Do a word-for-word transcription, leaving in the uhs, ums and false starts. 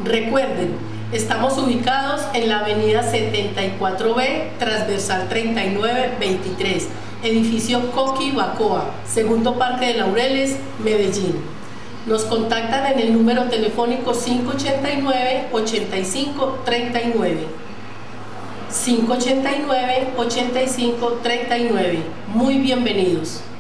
Recuerden, estamos ubicados en la avenida setenta y cuatro B, transversal treinta y nueve veintitrés, edificio Coqui Bacoa, segundo Parque de Laureles, Medellín. Nos contactan en el número telefónico cinco ochenta y nueve, ochenta y cinco, treinta y nueve. cinco ochenta y nueve, ochenta y cinco, treinta y nueve. Muy bienvenidos.